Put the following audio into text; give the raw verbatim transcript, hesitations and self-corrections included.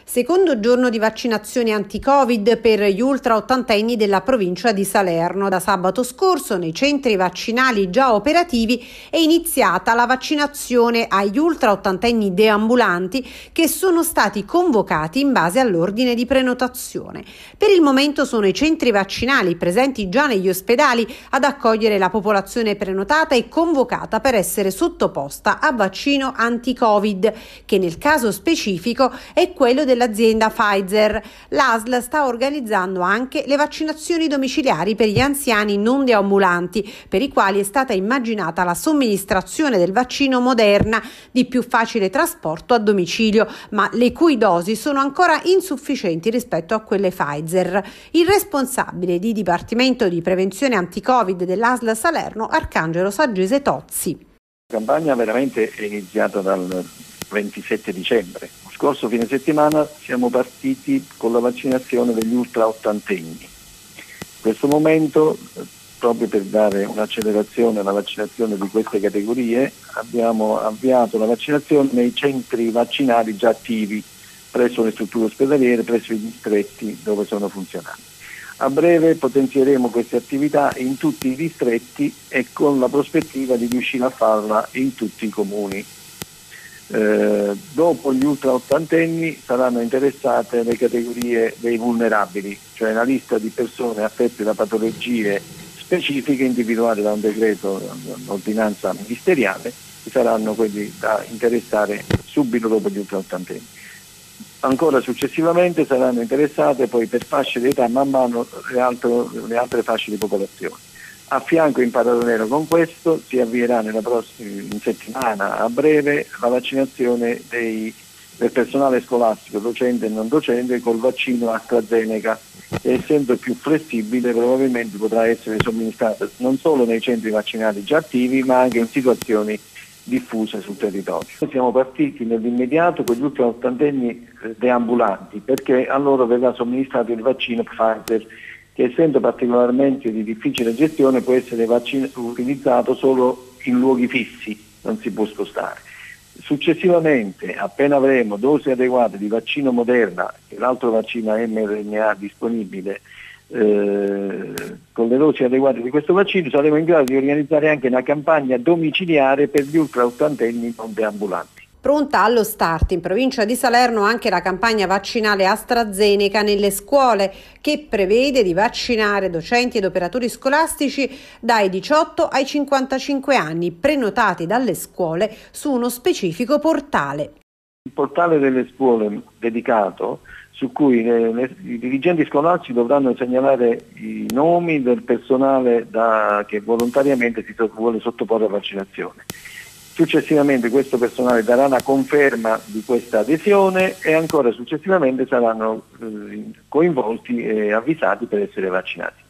Secondo giorno di vaccinazione anti-Covid per gli ultra ottantenni della provincia di Salerno. Da sabato scorso nei centri vaccinali già operativi è iniziata la vaccinazione agli ultra ottantenni deambulanti che sono stati convocati in base all'ordine di prenotazione. Per il momento sono i centri vaccinali presenti già negli ospedali ad accogliere la popolazione prenotata e convocata per essere sottoposta a vaccino anti-Covid, che nel caso specifico è quello dell'azienda Pfizer. L'A S L sta organizzando anche le vaccinazioni domiciliari per gli anziani non deambulanti, per i quali è stata immaginata la somministrazione del vaccino Moderna di più facile trasporto a domicilio, ma le cui dosi sono ancora insufficienti rispetto a quelle Pfizer. Il responsabile di Dipartimento di Prevenzione Anti-Covid dell'A S L Salerno, Arcangelo Saggese Tozzi. La campagna veramente è iniziata dal ventisette dicembre. Lo scorso fine settimana siamo partiti con la vaccinazione degli ultra ottantenni. In questo momento, proprio per dare un'accelerazione alla vaccinazione di queste categorie, abbiamo avviato la vaccinazione nei centri vaccinali già attivi presso le strutture ospedaliere, presso i distretti dove sono funzionanti. A breve potenzieremo queste attività in tutti i distretti e con la prospettiva di riuscire a farla in tutti i comuni. Eh, dopo gli ultra ottantenni saranno interessate le categorie dei vulnerabili, cioè una lista di persone affette da patologie specifiche individuate da un decreto, un'ordinanza ministeriale, che saranno quelli da interessare subito dopo gli ultra ottantenni. Ancora successivamente saranno interessate poi per fasce di età man mano le, altro, le altre fasce di popolazione. A fianco, in parallelo con questo, si avvierà nella prossima in settimana a breve la vaccinazione dei, del personale scolastico, docente e non docente, col vaccino AstraZeneca, che essendo più flessibile probabilmente potrà essere somministrato non solo nei centri vaccinali già attivi, ma anche in situazioni diffuse sul territorio. Noi siamo partiti nell'immediato con gli ultra ottantenni deambulanti, perché a loro verrà somministrato il vaccino Pfizer, che essendo particolarmente di difficile gestione può essere vaccin- utilizzato solo in luoghi fissi, non si può spostare. Successivamente, appena avremo dosi adeguate di vaccino Moderna e l'altro vaccino a mRNA disponibile, eh, con le dosi adeguate di questo vaccino saremo in grado di organizzare anche una campagna domiciliare per gli ultra ottantenni non deambulanti. Pronta allo start in provincia di Salerno anche la campagna vaccinale AstraZeneca nelle scuole, che prevede di vaccinare docenti ed operatori scolastici dai diciotto ai cinquantacinque anni, prenotati dalle scuole su uno specifico portale. Il portale delle scuole dedicato, su cui le, le, i dirigenti scolastici dovranno segnalare i nomi del personale da, che volontariamente si vuole sottoporre a vaccinazione. Successivamente questo personale darà una conferma di questa adesione e ancora successivamente saranno eh, coinvolti e avvisati per essere vaccinati.